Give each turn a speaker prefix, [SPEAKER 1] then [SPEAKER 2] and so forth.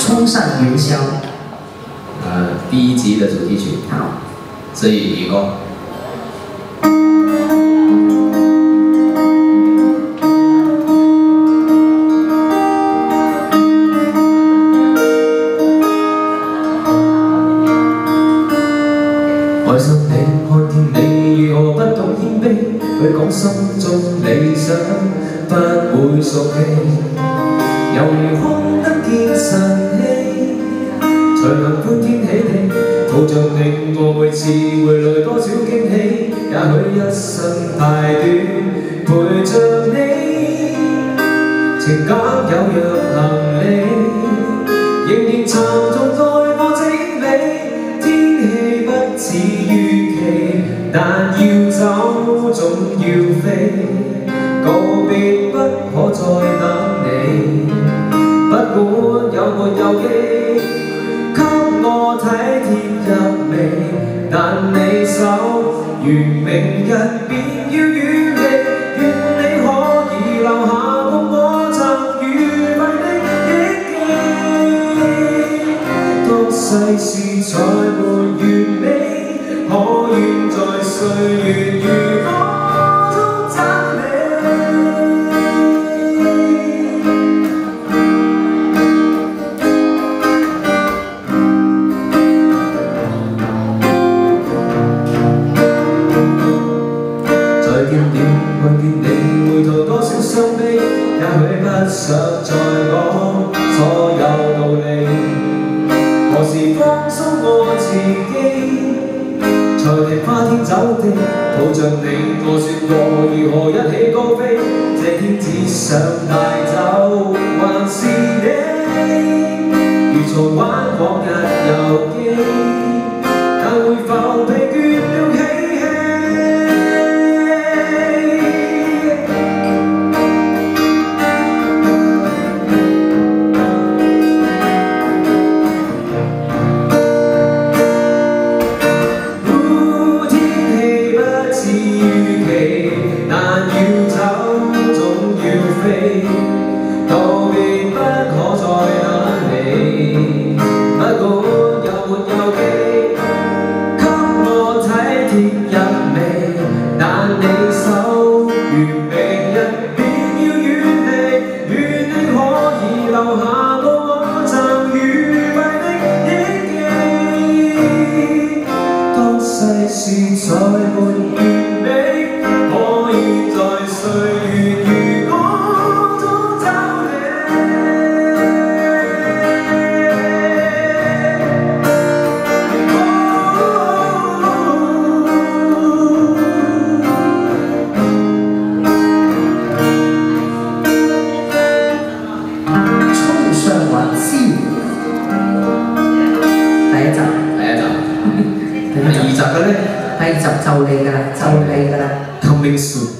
[SPEAKER 1] 冲上云霄》。
[SPEAKER 2] 第一集的主题曲。
[SPEAKER 1] 好，
[SPEAKER 2] 所以如果。 愛心你看見你如何不懂謙卑，去講心中理想，不會熟記，猶如看得見神氣，才能歡天喜地，抱着你我每次回來多少驚喜，也許一生太短，陪着你，情感有若行李，仍然沉重在我整理。 似預期，但要走總要飛，告別不可再等你。不管有沒有機，給我體貼入微，但你手如明日便要遠離，願你可以留下共我曾愉快的憶記。當世事再沒完美。 可願在歲月如歌中讚美？再見了，看見你回頭多少傷悲，也許不想再講所有道理，何時放鬆我自己？ 在地花天酒地，抱着你，我說過如何一起高飛。這天只想帶走，還是你，如重玩往日遊記，但會否疲倦了嬉戲？道別不可再等你，不管有沒有機，給我體貼入微，但你手如明日便要遠離，願你可以留下個我曾愉快的憶記。當世事再沒完美，可以在歲月如歌。 第二集嘅咧，第二集就嚟㗎啦，就嚟㗎啦 ，coming soon。